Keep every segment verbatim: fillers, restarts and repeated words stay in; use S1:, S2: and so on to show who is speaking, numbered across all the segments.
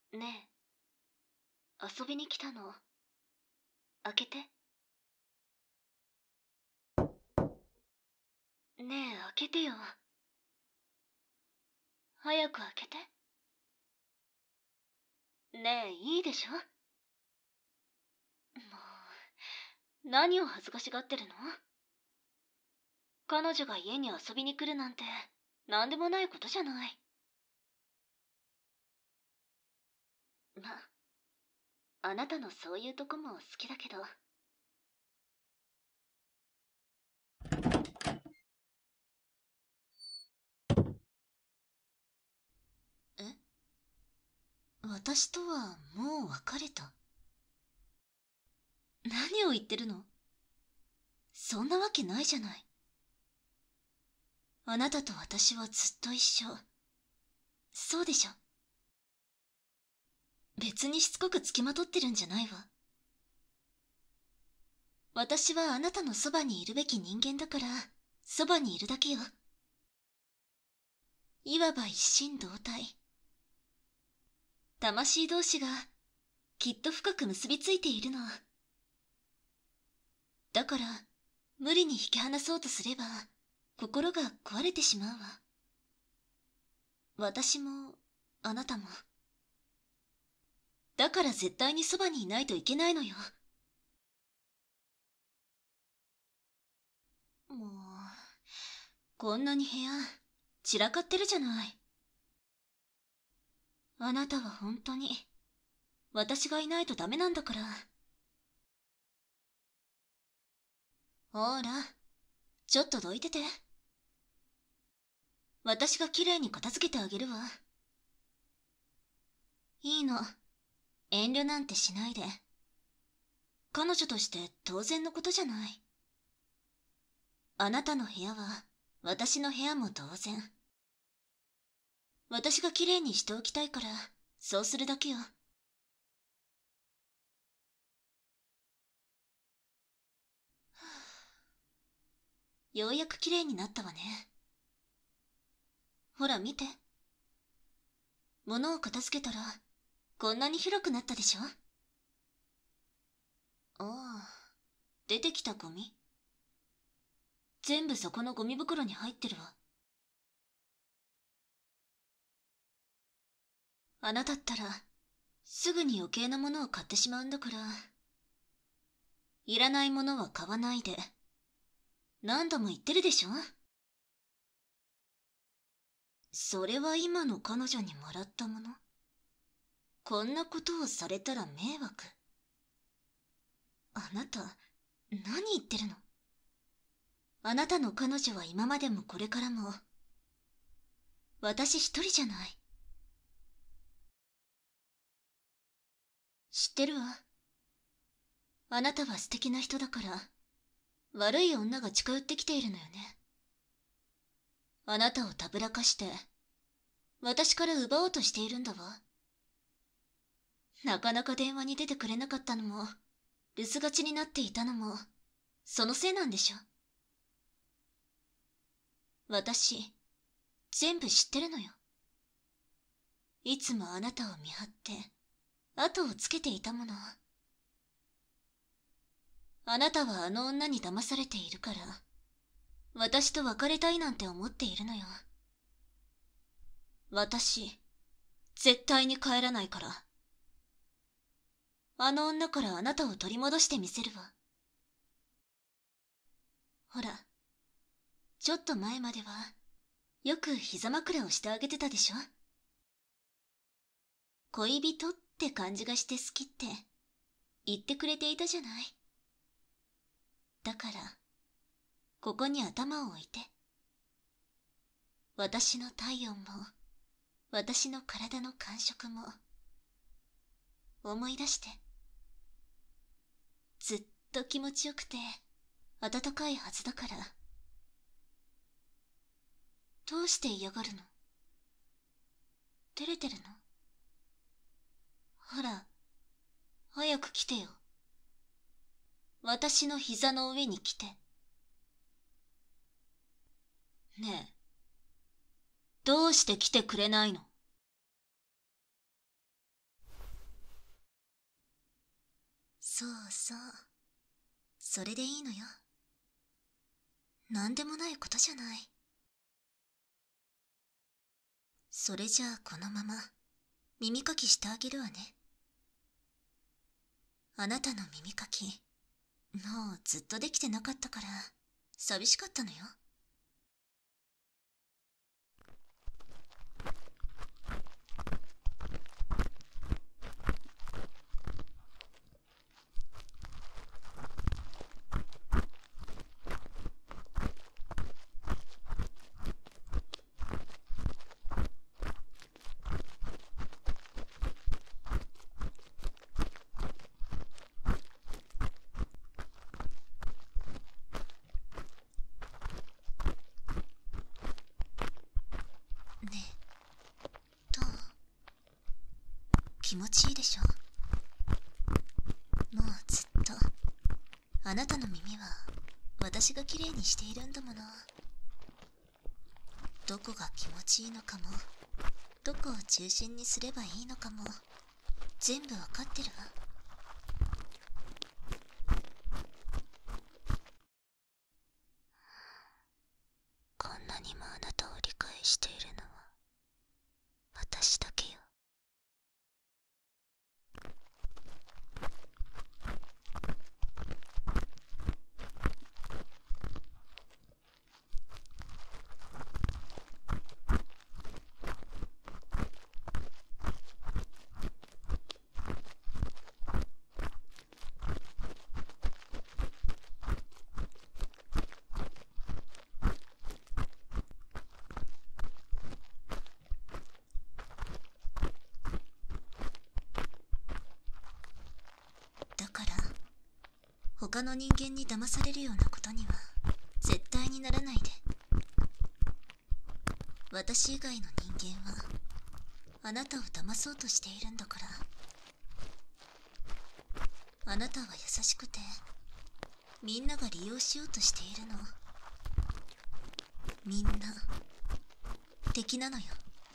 S1: ねえ、遊びに来たの。開けて。ねえ、開けてよ。早く開けて。ねえ、いいでしょ。もう、何を恥ずかしがってるの？彼女が家に遊びに来るなんて、なんでもないことじゃない。ま、あなたのそういうとこも好きだけど。え？私とはもう別れた？何を言ってるの？そんなわけないじゃない。あなたと私はずっと一緒。そうでしょ？別にしつこくつきまとってるんじゃないわ。私はあなたのそばにいるべき人間だから、そばにいるだけよ。いわば一心同体。魂同士がきっと深く結びついているの。だから、無理に引き離そうとすれば、心が壊れてしまうわ。私も、あなたも。だから絶対にそばにいないといけないのよ。もう、こんなに部屋、散らかってるじゃない。あなたは本当に、私がいないとダメなんだから。ほら、ちょっとどいてて。私がきれいに片付けてあげるわ。いいの。遠慮なんてしないで。彼女として当然のことじゃない。あなたの部屋は、私の部屋も当然。私がきれいにしておきたいから、そうするだけよ。ようやくきれいになったわね。ほら見て。物を片付けたら、こんなに広くなったでしょ？ああ、出てきたゴミ。全部そこのゴミ袋に入ってるわ。あなたったら、すぐに余計なものを買ってしまうんだから。いらないものは買わないで。何度も言ってるでしょ？それは今の彼女にもらったもの。こんなことをされたら迷惑。あなた、何言ってるの？あなたの彼女は今までもこれからも、私一人じゃない。知ってるわ。あなたは素敵な人だから、悪い女が近寄ってきているのよね。あなたをたぶらかして、私から奪おうとしているんだわ。なかなか電話に出てくれなかったのも、留守がちになっていたのも、そのせいなんでしょ。私、全部知ってるのよ。いつもあなたを見張って、後をつけていたもの。あなたはあの女に騙されているから、私と別れたいなんて思っているのよ。私、絶対に帰らないから。あの女からあなたを取り戻してみせるわ。ほら、ちょっと前までは、よく膝枕をしてあげてたでしょ？恋人って感じがして好きって言ってくれていたじゃない。だから、ここに頭を置いて。私の体温も、私の体の感触も、思い出して。ずっと気持ちよくて、温かいはずだから。どうして嫌がるの？照れてるの？ほら、早く来てよ。私の膝の上に来て。ねえ、どうして来てくれないの？ そうそう。それでいいのよ。なんでもないことじゃない。それじゃあこのまま耳かきしてあげるわね。あなたの耳かき、もうずっとできてなかったから寂しかったのよ。ねえ、どう？気持ちいいでしょ？もうずっとあなたの耳は私がきれいにしているんだもの。どこが気持ちいいのかも、どこを中心にすればいいのかも全部わかってるわ。こんなにもあなたを理解しているのは私だけよ。だから他の人間に騙されるようなことには絶対にならないで。私以外の人間はあなたを騙そうとしているんだから。あなたは優しくてみんなが利用しようとしているの。みんな敵なのよ。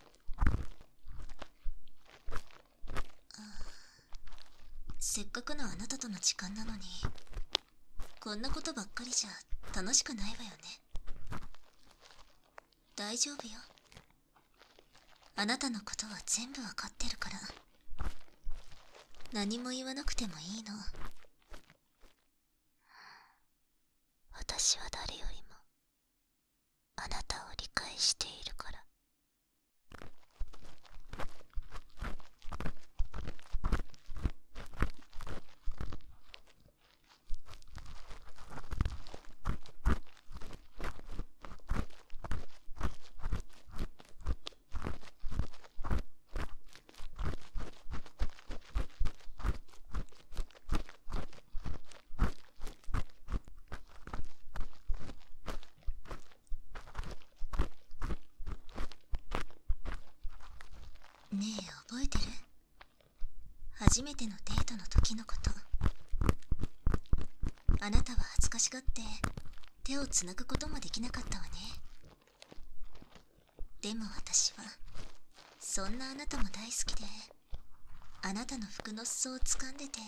S1: せっかくのあなたとの時間なのにこんなことばっかりじゃ楽しくないわよね。大丈夫よ。あなたのことは全部わかってるから。何も言わなくてもいいの。私は誰よりもあなたを理解しているから。ねえ、覚えてる？初めてのデートの時のこと。あなたは恥ずかしがって手をつなぐこともできなかったわね。でも私はそんなあなたも大好きで、あなたの服の裾を掴んでて、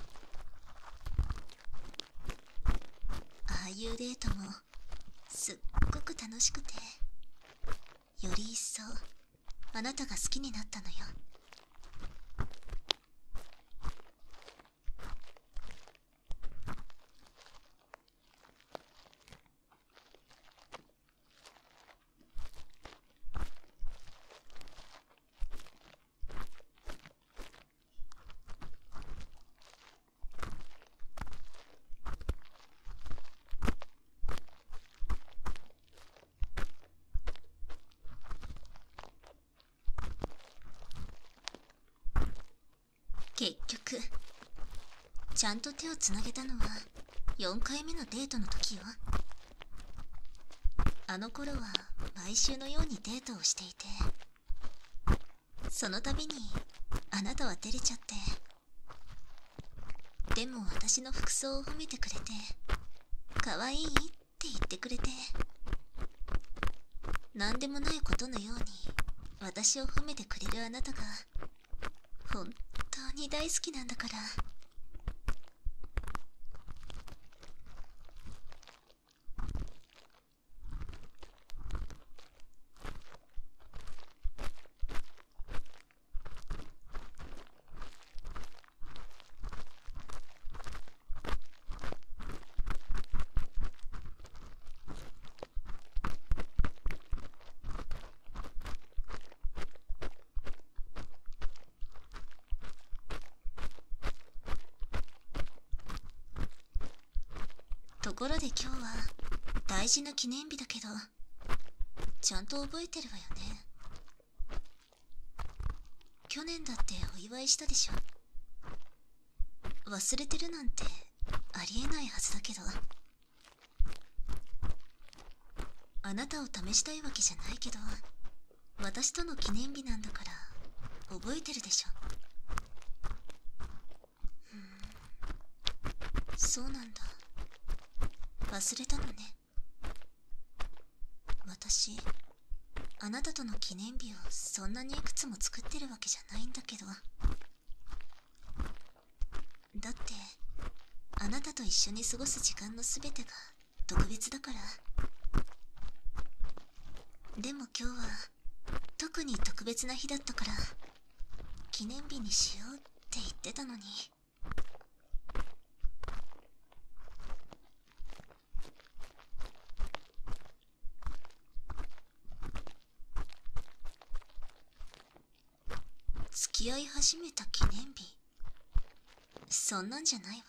S1: ああいうデートもすっごく楽しくて、より一層あなたが好きになったのよ。結局ちゃんと手をつなげたのはよんかいめのデートの時よ。あの頃は毎週のようにデートをしていて、その度にあなたは照れちゃって、でも私の服装を褒めてくれて、可愛いって言ってくれて、なんでもないことのように私を褒めてくれるあなたが本当に大好きなんだから。 ところで今日は大事な記念日だけど、ちゃんと覚えてるわよね。去年だってお祝いしたでしょ。忘れてるなんてありえないはずだけど、あなたを試したいわけじゃないけど、私との記念日なんだから覚えてるでしょ。ふん、そうなんだ。忘れたのね。私、あなたとの記念日をそんなにいくつも作ってるわけじゃないんだけど。だって、あなたと一緒に過ごす時間のすべてが特別だから。でも今日は特に特別な日だったから、記念日にしようって言ってたのに。付き合い始めた記念日、そんなんじゃないわ。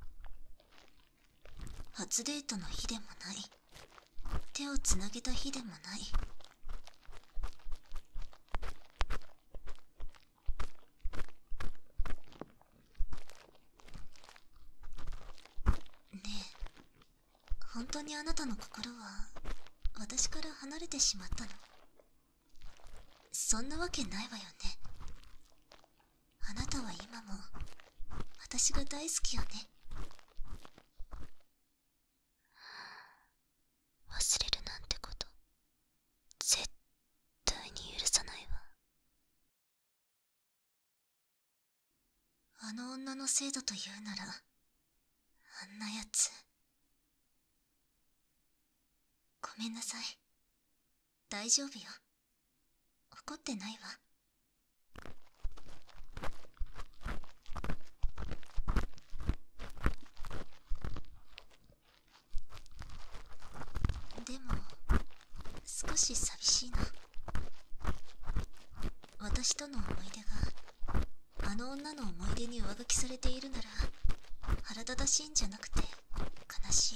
S1: 初デートの日でもない、手をつなげた日でもない。ねえ、本当にあなたの心は私から離れてしまったの？そんなわけないわよね。あなたは今も私が大好きよね。忘れるなんてこと絶対に許さないわ。あの女のせいだと言うなら、あんなやつ。ごめんなさい。大丈夫よ。怒ってないわ。でも少し寂しいな。私との思い出があの女の思い出に上書きされているなら、腹立たしいんじゃなくて悲しい。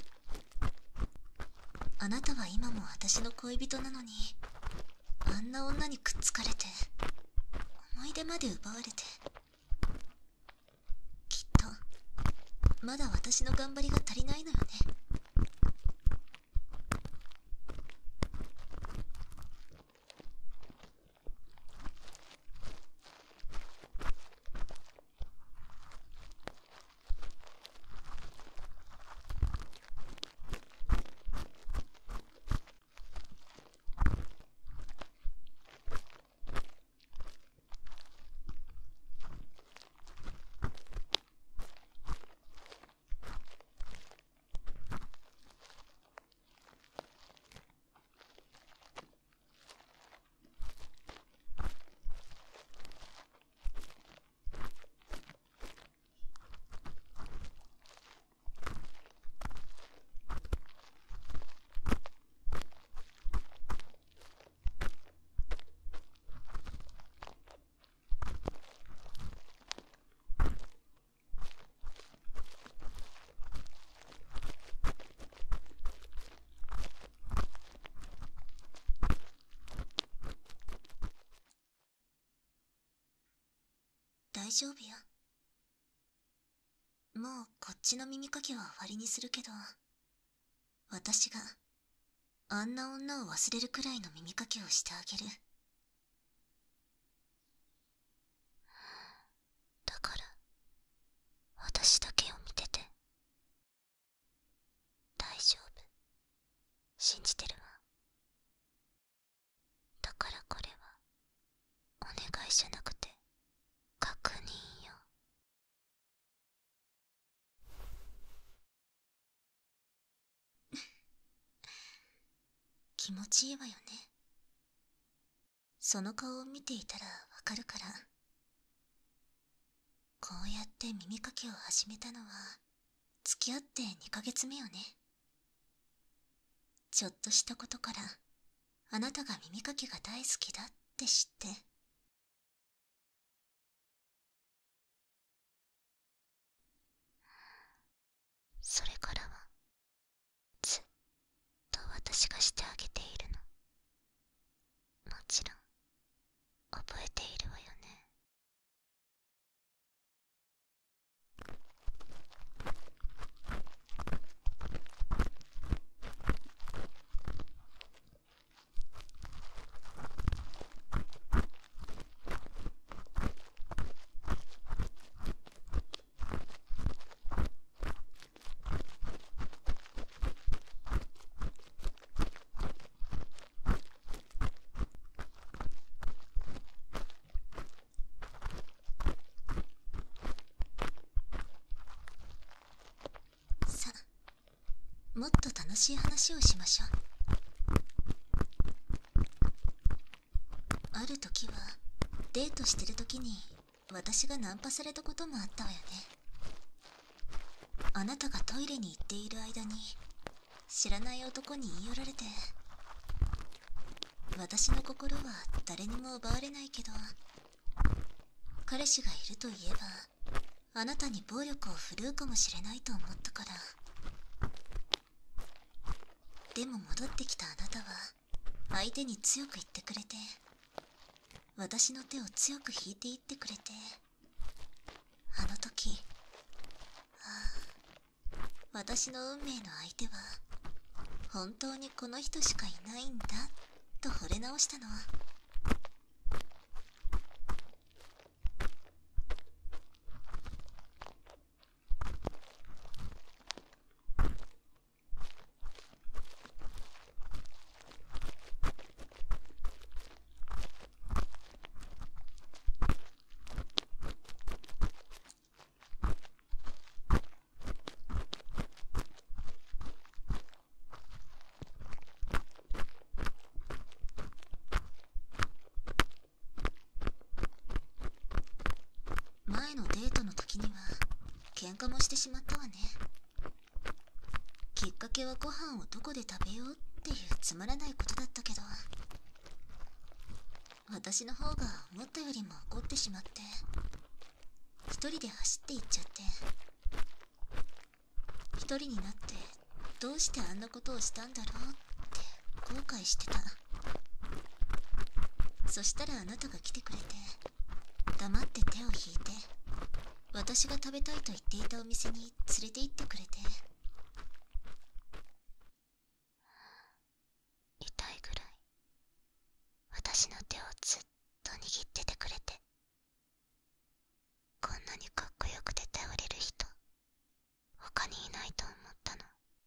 S1: あなたは今も私の恋人なのに、あんな女にくっつかれて、思い出まで奪われて。きっとまだ私の頑張りが足りないのよね。大丈夫よ。もうこっちの耳かきは終わりにするけど、私があんな女を忘れるくらいの耳かきをしてあげる。だから私だけを見てて。大丈夫、信じてるわ。だからこれはお願いじゃなくて確認よ。気持ちいいわよね。その顔を見ていたらわかるから。こうやって耳かきを始めたのは付き合ってにかげつめよね。ちょっとしたことからあなたが耳かきが大好きだって知って。それからはもっと楽しい話をしましょう。ある時はデートしてる時に私がナンパされたこともあったわよね。あなたがトイレに行っている間に知らない男に言い寄られて、私の心は誰にも奪われないけど、彼氏がいると言えばあなたに暴力を振るうかもしれないと思ったから。でも戻ってきたあなたは相手に強く言ってくれて、私の手を強く引いていってくれて、あの時、ああ、私の運命の相手は本当にこの人しかいないんだと惚れ直したの。前のデートの時には喧嘩もしてしまったわね。きっかけはご飯をどこで食べようっていうつまらないことだったけど、私の方が思ったよりも怒ってしまって、一人で走って行っちゃって、一人になってどうしてあんなことをしたんだろうって後悔してた。そしたらあなたが来てくれて、黙って手を引いて、私が食べたいと言っていたお店に連れて行ってくれて、痛いぐらい私の手をずっと握っててくれて、こんなにかっこよくて頼れる人他にいないと思ったの。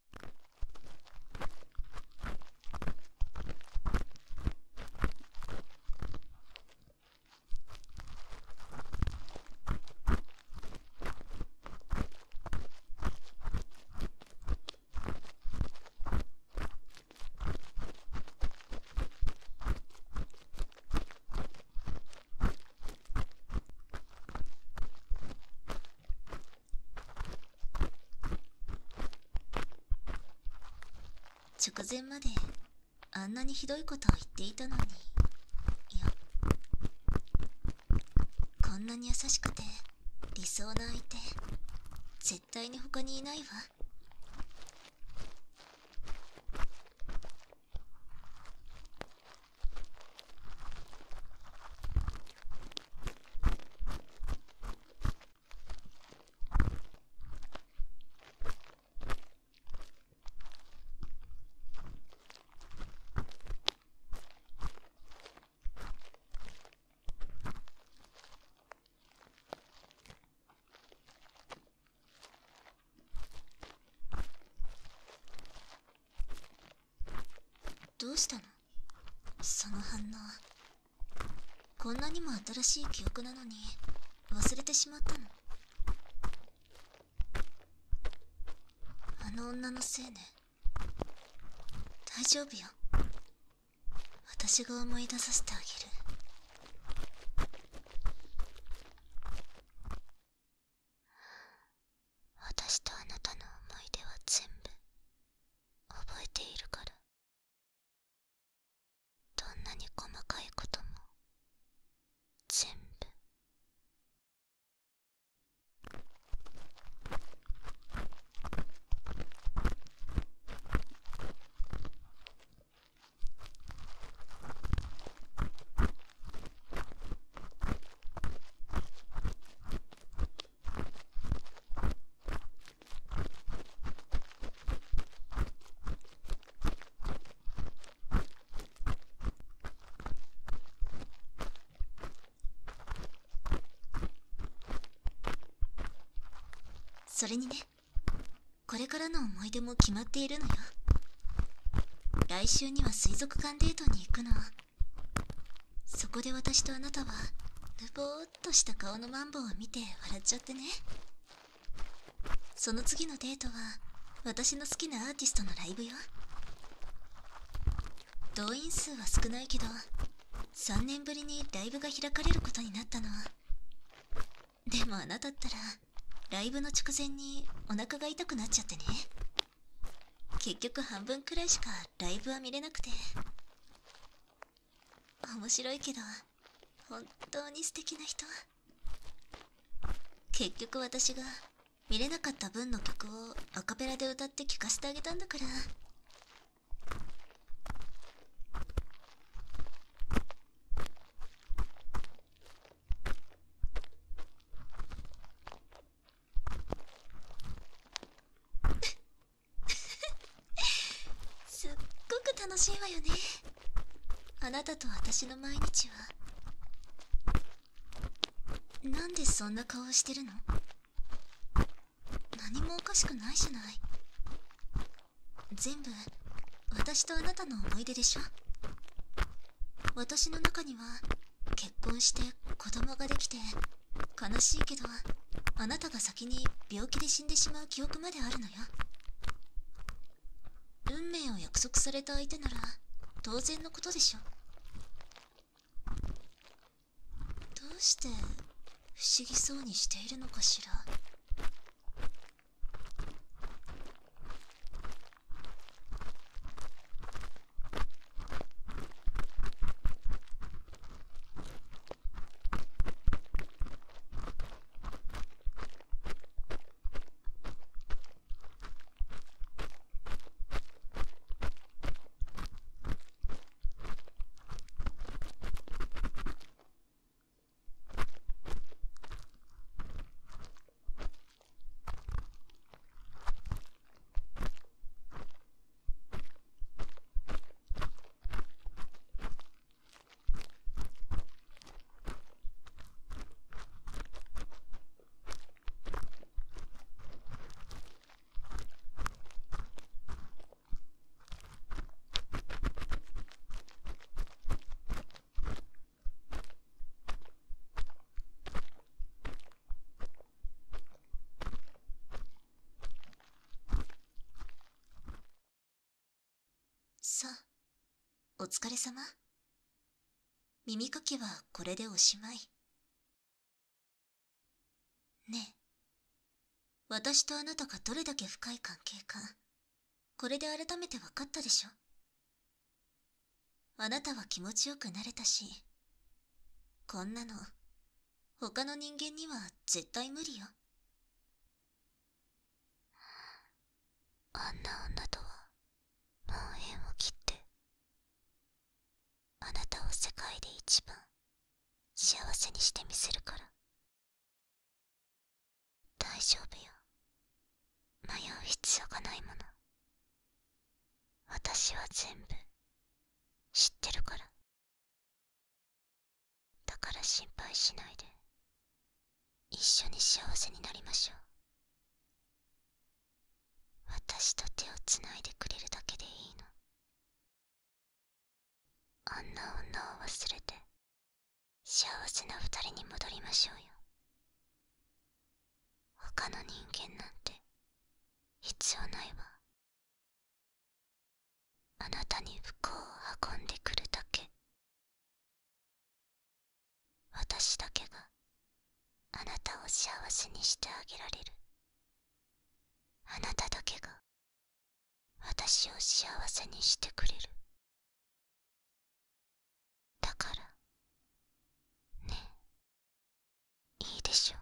S1: 直前まであんなにひどいことを言っていたのに、いや、こんなに優しくて理想な相手絶対に他にいないわ。どうしたの？その反応。こんなにも新しい記憶なのに忘れてしまったの？あの女のせいね。大丈夫よ。私が思い出させてあげる。私とあなたの思い出は全部覚えているから。どんなに細かいことも全部。それにね、これからの思い出も決まっているのよ。来週には水族館デートに行くの。そこで私とあなたはぬぼーっとした顔のマンボウを見て笑っちゃってね。その次のデートは私の好きなアーティストのライブよ。動員数は少ないけど、さんねんぶりにライブが開かれることになったの。でもあなたったらライブの直前にお腹が痛くなっちゃってね。結局半分くらいしかライブは見れなくて。面白いけど本当に素敵な人。結局私が見れなかった分の曲をアカペラで歌って聴かせてあげたんだから。すっごく楽しいわよね、あなたと私の毎日は。なんでそんな顔してるの？何もおかしくないじゃない。全部私とあなたの思い出でしょ。私の中には結婚して子供ができて悲しいけど、あなたが先に病気で死んでしまう記憶まであるのよ。運命を約束された相手なら当然のことでしょ。どうして不思議そうにしているのかしら。さあ、お疲れ様。耳かきはこれでおしまい。ねえ、私とあなたがどれだけ深い関係か、これで改めて分かったでしょ。あなたは気持ちよくなれたし、こんなの他の人間には絶対無理よ。あんな女とはもう縁を切って、あなたを世界で一番幸せにしてみせるから。大丈夫よ、迷う必要がないもの。私は全部知ってるから。だから心配しないで、一緒に幸せになりましょう。私と手をつないでくれるだけでいいの。あんな女を忘れて幸せな二人に戻りましょうよ。他の人間なんて必要ないわ。あなたに不幸を運んでくるだけ。私だけがあなたを幸せにしてあげられる。あなただけが私を幸せにしてくれる。だからね、いいでしょう。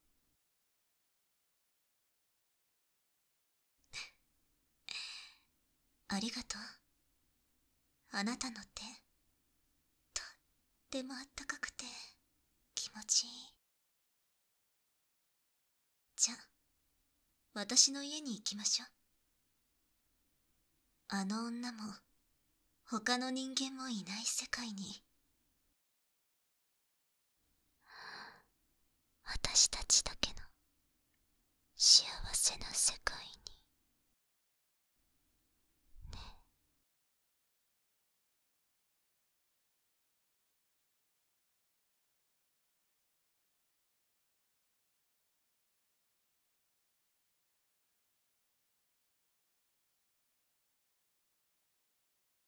S1: ありがとう。あなたの手、とってもあったかくて気持ちいい。じゃあ、私の家に行きましょう。あの女も他の人間もいない世界に。私たちだけの幸せな世界に。